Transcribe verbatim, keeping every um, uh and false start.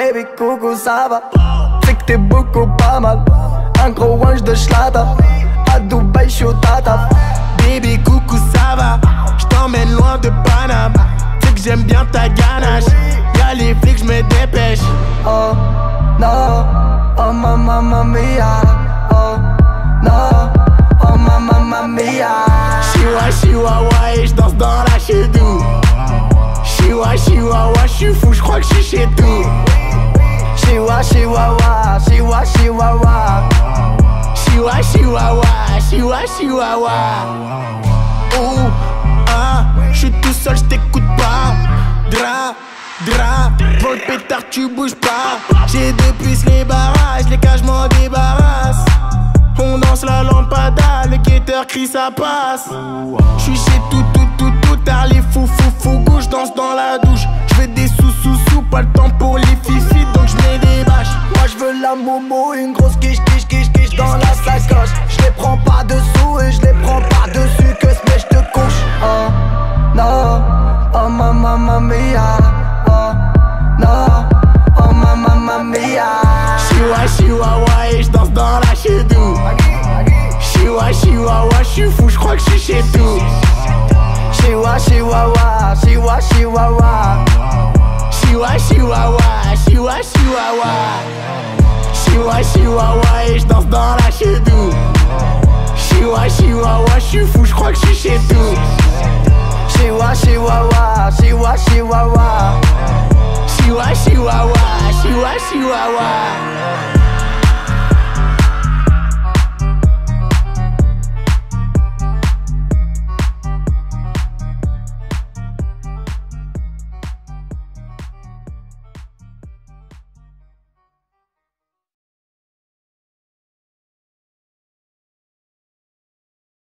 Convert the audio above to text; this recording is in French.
baby, coucou, ça va? C'est que t'es beaucoup pas mal. Un gros wange de schlata. À Dubaï, j'suis au tata. Baby, coucou, ça va? J't'emmène loin de Paname. C'est que j'aime bien ta ganache. Y'a les flics, j'me dépêche. Oh, non, oh ma mamma mia. Oh, non, oh ma mamma mia. Chihuahua, chihuahua et j'danse dans la chedou. Chihuahua, chihuahua, j'suis fou, j'crois que j'suis chez tout. Chihuahua, chihuahua, chihuahua, chihuahua. Chihuahua, chihuahua, chihuahua, chihuahua. Ouh, ah, j'suis tout seul, j't'écoute pas. Dra, dra, pour le pétard tu bouges pas. J'ai deux puces, les barrages, les cages m'en débarrasse. On danse la lampada, le guetteur crie ça passe. J'suis chez tout, tout, tout, tout tard, les fous, fous, fous, gauche, danse dans la douche. J'fais des sous, sous, sous, pas le temps pour les fifis, donc j'mets des bâches. Moi j'veux la momo, une grosse quiche, quiche, quiche, quiche dans la sacoche. J'les prends pas dessous et j'les prends pas dessus, que ce mec j'te couche. Oh, non, oh ma mamma mia. Oh, non, oh ma mamma mia. Chihuahua, chihuahua et j'danse dans la chedou. Chihuahua, chihuahua, j'suis fou, j'crois que j'suis chez tout. Chihuahua, chihuahua, chihuahua, chihuahua. Chihuahua, chihuahua, chihuahua, chihuahua. Chihuahua, chihuahua et j'danse dans la chedou. Chihuahua, chihuahua, j'suis fou, j'crois que j'suis chez tout. Chihuahua, chihuahua, chihuahua, chihuahua. Chihuahua, chihuahua, chihuahua, chihuahua.